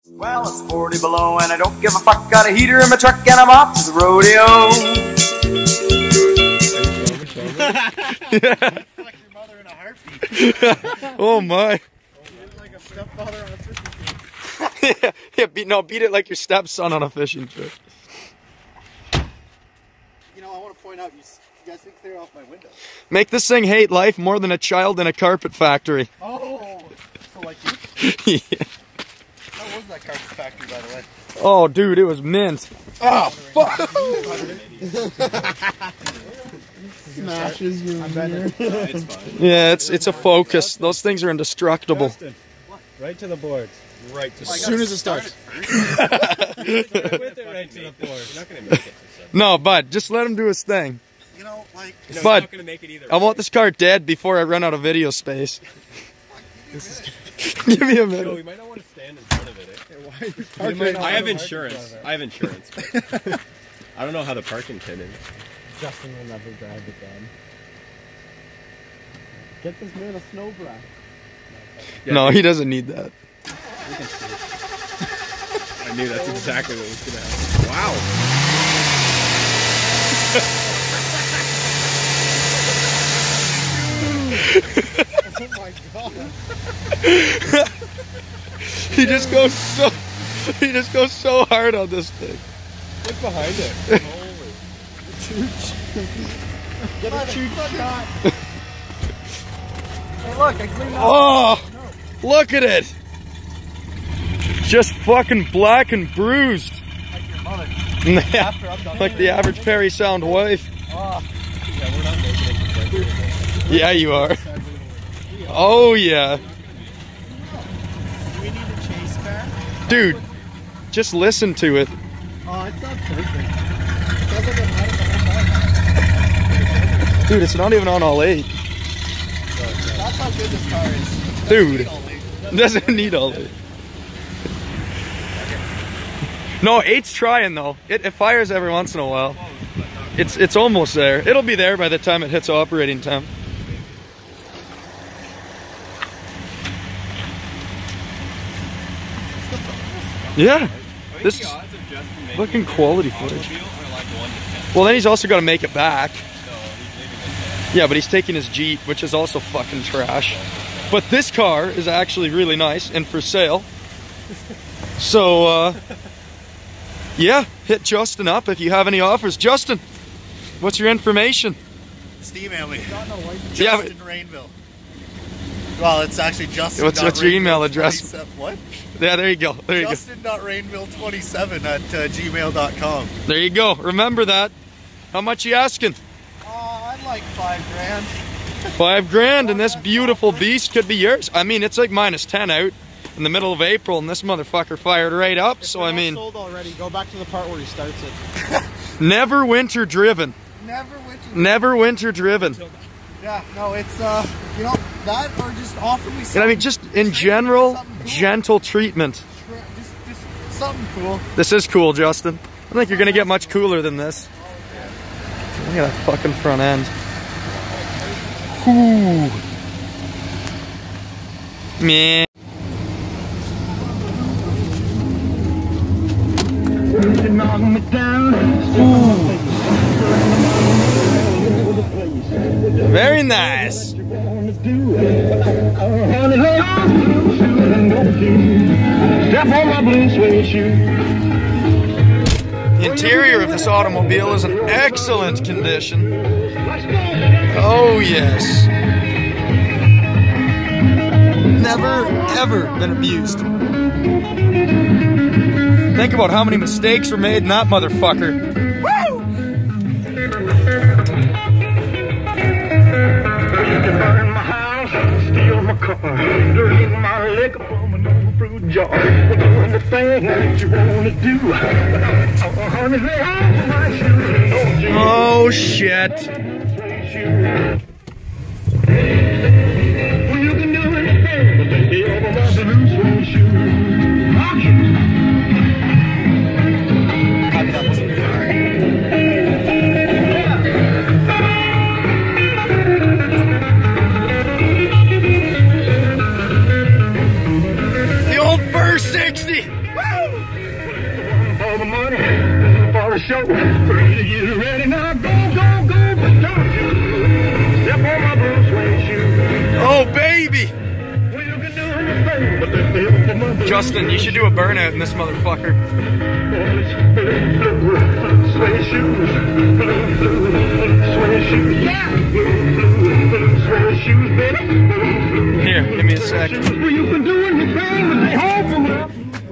Well, it's 40 below and I don't give a fuck. Got a heater in my truck and I'm off to the rodeo. Like your mother in a heartbeat. Oh my. You did like a stepfather on a fishing trip. Yeah, beat it like your stepson on a fishing trip. You know, I want to point out, you guys think they're off my window. Make this thing hate life more than a child in a carpet factory. Oh, so like Yeah. you? How was that carpet factory, by the way? Oh, dude, it was mint. Oh, fuck! Smashes you in here. It's fine. Yeah, it's a focus. Those things are indestructible. Justin, right to the boards. Right to As soon as it starts. With it right to the board. You're not going to make it. No, bud, just let him do his thing. You know, like... No, Bud, you're not going to make it either. I want this car dead before I run out of video space. Give me a No, minute. we might not want to stand in front of it. I have insurance. I don't know how the parking pin is. Justin will never drive again. Get this man a snow block. No, he doesn't need that. I knew that's exactly what was going to happen. Wow. Oh my god. He just goes so hard on this thing. Look behind it. Get a chooch shot. Hey look, I cleaned up. Oh, look at it. Just fucking black and bruised. Like your mother. Yeah, After I'm done. like the average Perry Sound wife. Oh. Yeah, we're not making it. Yeah, you are. Oh, yeah. Do we need a chase car? Dude, just listen to it. Oh, it's not perfect. It sounds like I'm out of the whole Dude, it's not even on all 8. That's how good this car is. Dude, It doesn't need all 8. No, 8's trying though. It fires every once in a while. It's almost there. It'll be there by the time it hits operating temp. Yeah, this is looking quality footage. Well, then he's also got to make it back. Yeah, but he's taking his Jeep, which is also fucking trash. But this car is actually really nice and for sale. So, yeah, hit Justin up if you have any offers. Justin, what's your information? Just email me. Yeah, Justin Rainville. Well, it's actually Justin. What's your email address? What? Yeah, there you go. There you go. Justin.rainville27 at gmail.com. There you go. Remember that. How much you asking? I'd like $5,000. 5 grand, and this beautiful beast could be yours. I mean, it's like -10 out in the middle of April, and this motherfucker fired right up. So I mean, sold already. Go back to the part where he starts it. never winter driven. Never winter. Never winter driven. Yeah, no, it's you know, that or just offer me And something. I mean, just in general, Something cool. gentle treatment. Just something cool. This is cool, Justin. I don't think you're gonna get much cooler than this. Look at that fucking front end. Ooh. Man. Very nice. The interior of this automobile is in excellent condition. Oh yes. Never ever been abused. Think about how many mistakes were made in that motherfucker. Burn my house, steal my car, drink my liquor from an old fruit jar. Doing the thing that you wanna do. Oh, honey, lay off my shoes. Don't you Oh shit. well, you can do anything, but take me over my blue suede shoes. Rock it. The old Burr 60. Woo! For the money, for the show. Get ready now, go, go, go, but don't you step on my blue suede shoe. Oh, baby! Well, you can do anything, but they feel for my blue Justin, you should do a burnout in this motherfucker. suede shoes, suede shoes, yeah. Suede shoes, baby. Here, give me a sec. Well, you can do anything, but they hold for my.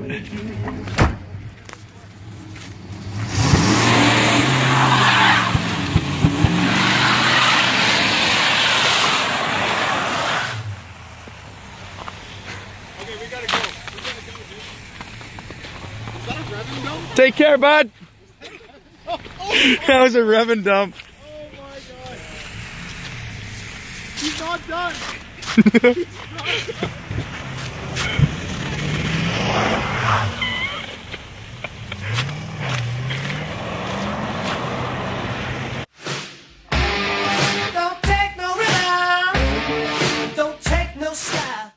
Take care, bud. That was a revving dump. Oh my god. He's not done. He's not done.